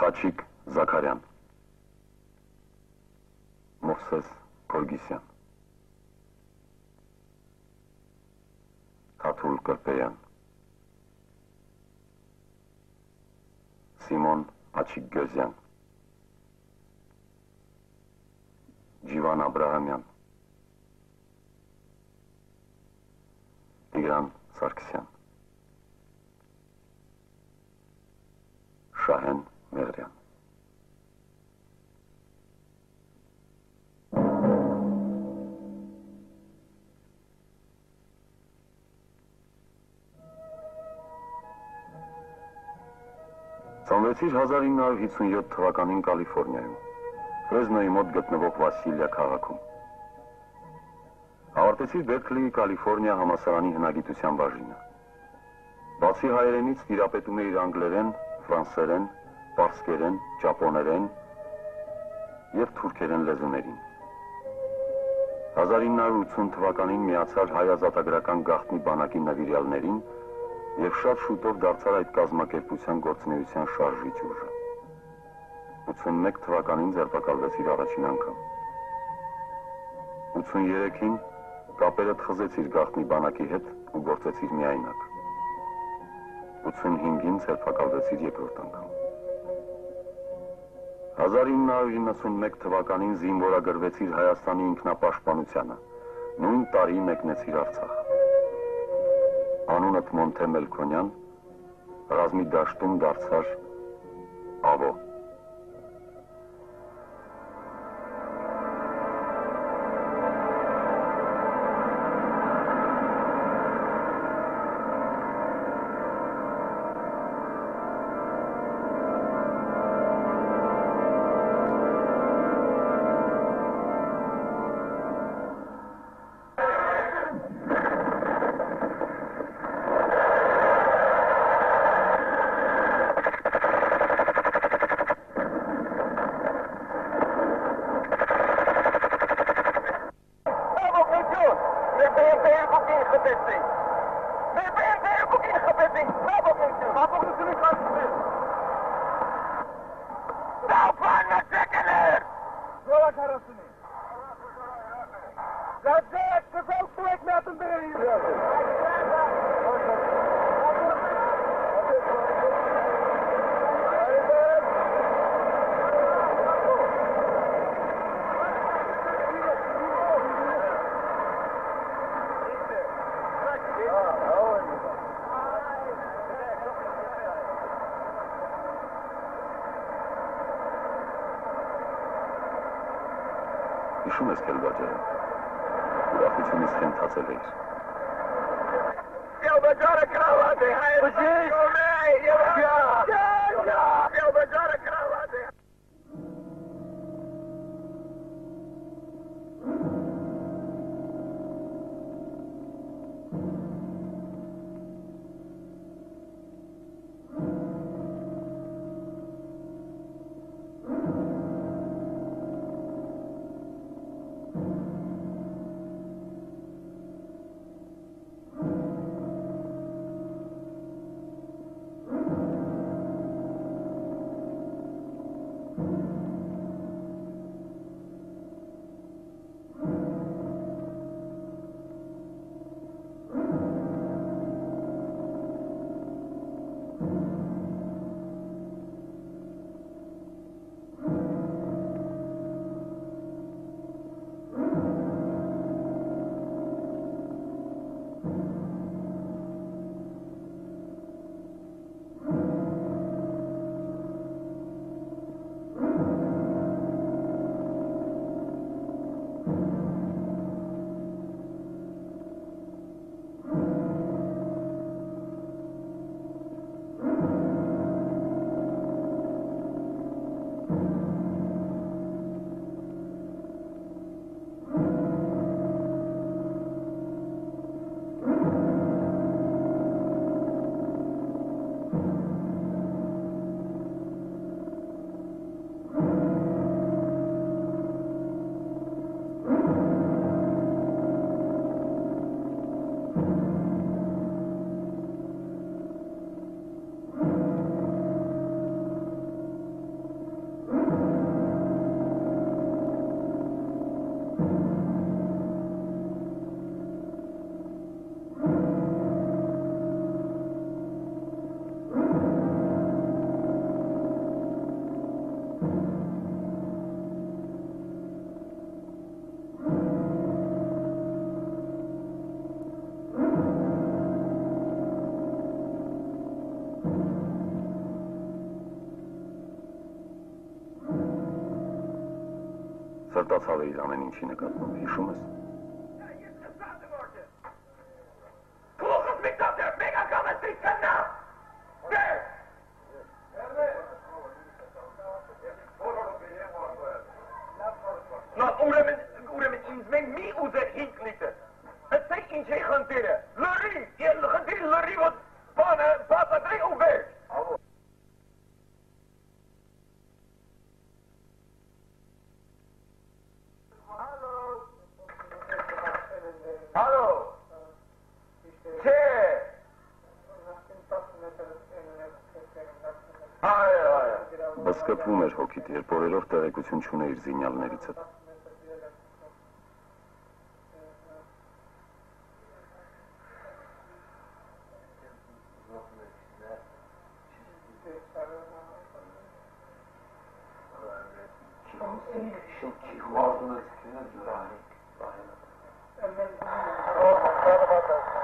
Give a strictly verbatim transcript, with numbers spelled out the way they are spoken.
Խաչիկ Զաքարյան, Մովսես Գորգիսյան, Թաթուլ Կրպեյան, Սիմոն Աչիկգոզյան, Ջիվան Աբրահամյան, Տիգրան Սարգսյան, Շահեն Մեղրյան։ Ծնվեցիր հազար ինը հարյուր հիսունյոթ թվականին Կալիֆորնիայում, Ֆրեզնոյի մոտ գտնվող Վասիլիա քաղաքում։ Ավարտեցիր Բերքլիի Կալիֆորնիա համալսարանի հնագիտության բաժինը։ Բացի հայերենից տիրապետում է իր անգլերեն, ֆրանսերեն, պարսկերեն, ճապոներեն և թուրքերեն լեզուներին։ հազար ինը հարյուր ութսուն թվականին միացար հայ ազատագրական գաղտնի բանակի նվիրյալներին և շատ շուտով դարձար այդ կազմակերպության գործունեության շարժիչ ուժը։ ութսունմեկ թվականին ձերբակալվեց իր առաջին անգամ։ ութսուներեքին կապերդ խզեց իր գաղտնի բանակի հետ ու գործեցիր միայնակ։ ութսունհինգին ձերբակալվեցիր երկրորդ անգամ։ հազար ինը հարյուր իննսունմեկ թվականին զինվորագրվեցիր Հայաստանի ինքնապաշտպանությանը, նույն տարի մեկնեցիր Արցախ։ Անունդ Մոնթե Մելքոնյան, ռազմի դաշտում դարձար Ավո։ Հիշում ես Քելբաջարը, ուրախությունից խենթացել էիր։ Քելբաջարը կրավատ է, հայր Քելբաջարը կրավատ է։ Հպարտացավ է իր ամեն ինչի նկատմամբ, հիշում ես։ Սկպվում էր հոգիտ, երբ օրերով տեղեկություն չուներ զինյալներից հետ։ Oh,